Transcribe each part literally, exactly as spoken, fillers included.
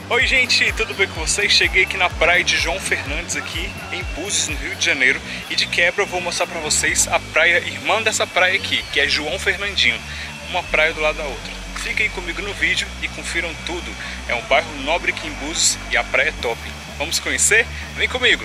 Oi gente, tudo bem com vocês? Cheguei aqui na praia de João Fernandes aqui em Búzios, no Rio de Janeiro, e de quebra eu vou mostrar pra vocês a praia irmã dessa praia aqui, que é João Fernandinho, uma praia do lado da outra. Fiquem comigo no vídeo e confiram tudo. É um bairro nobre aqui em Búzios e a praia é top. Vamos conhecer? Vem comigo!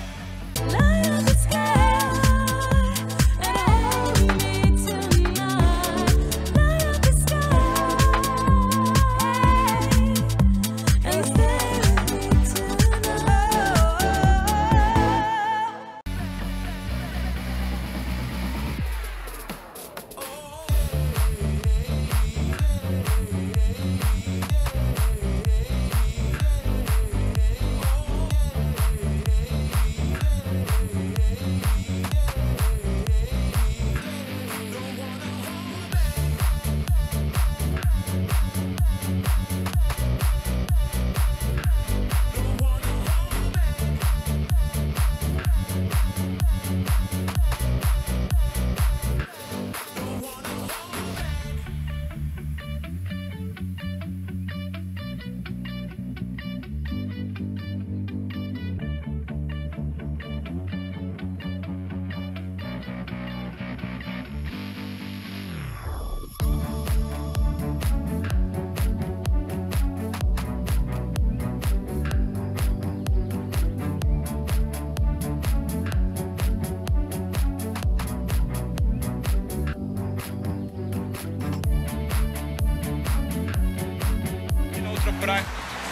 Praia.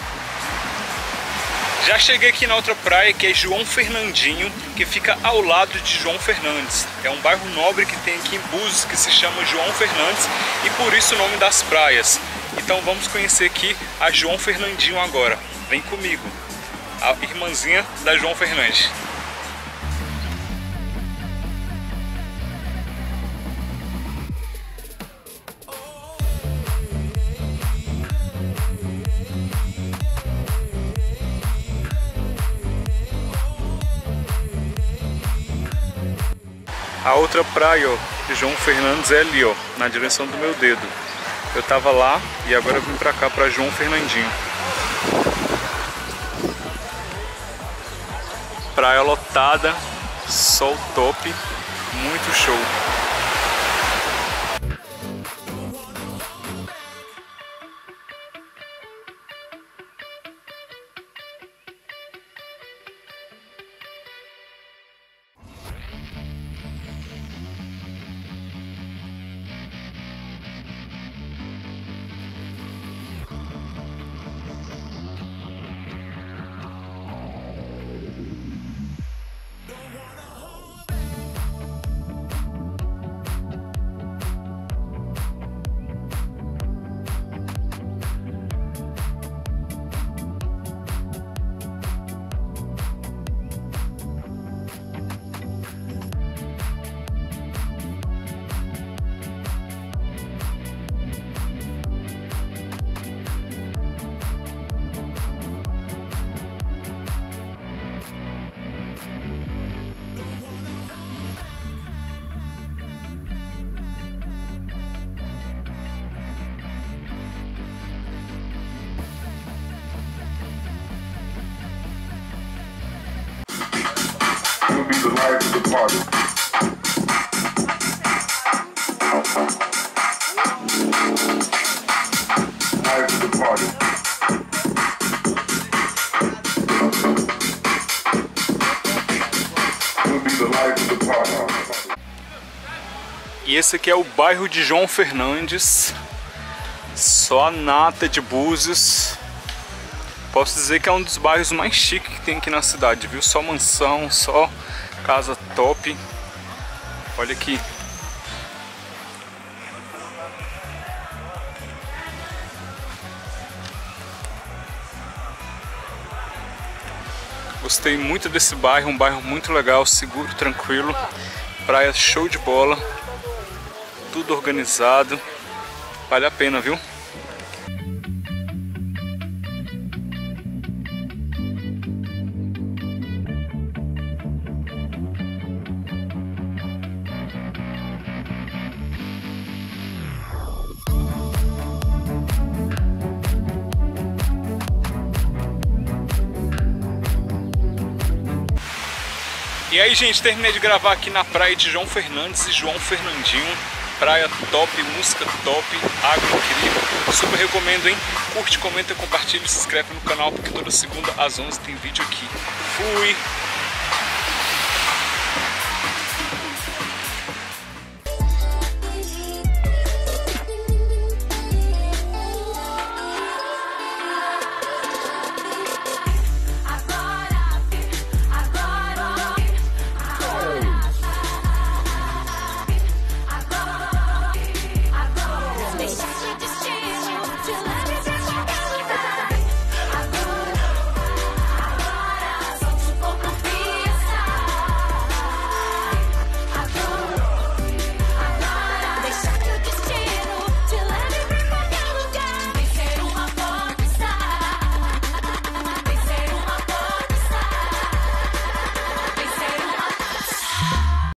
Já cheguei aqui na outra praia, que é João Fernandinho, que fica ao lado de João Fernandes. É um bairro nobre que tem aqui em Búzios, que se chama João Fernandes, e por isso o nome das praias. Então vamos conhecer aqui a João Fernandinho agora. Vem comigo, a irmãzinha da João Fernandes. A outra praia, ó, de João Fernandes é ali, ó, na direção do meu dedo. Eu tava lá e agora eu vim pra cá, pra João Fernandinho. Praia lotada, sol top, muito show. The life of the party. Life of the party. Will be the life of the party. E esse aqui é o bairro de João Fernandes, só a nata de Búzios. Posso dizer que é um dos bairros mais chiques que tem aqui na cidade, viu? Só mansão, só casa top. Olha aqui. Gostei muito desse bairro, um bairro muito legal, seguro, tranquilo. Praia show de bola. Tudo organizado. Vale a pena, viu? E aí, gente, terminei de gravar aqui na praia de João Fernandes e João Fernandinho. Praia top, música top, água incrível. Super recomendo, hein? Curte, comenta, compartilha, se inscreve no canal, porque toda segunda às onze tem vídeo aqui. Fui!